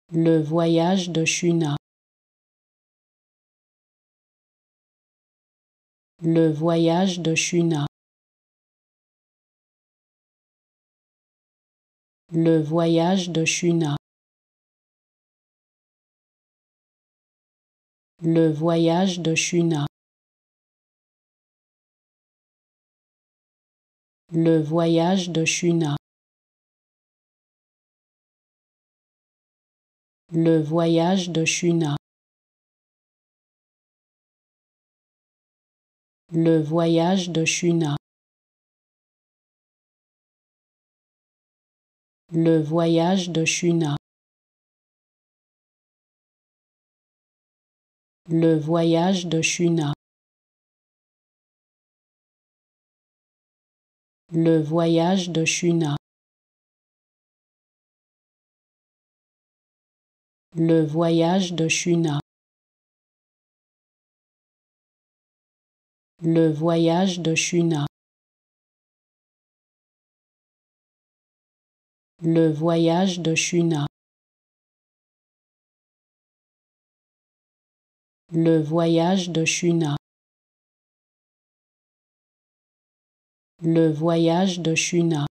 Le voyage de Shuna. Le voyage de Shuna. Le voyage de Shuna. Le voyage de Shuna. Le voyage de Shuna. Le voyage de Shuna. Le voyage de Shuna. Le voyage de Shuna. Le voyage de Shuna. Le voyage de Shuna. Le voyage de Shuna. Le voyage de Shuna. Le voyage de Shuna. Le voyage de Shuna. Le voyage de Shuna.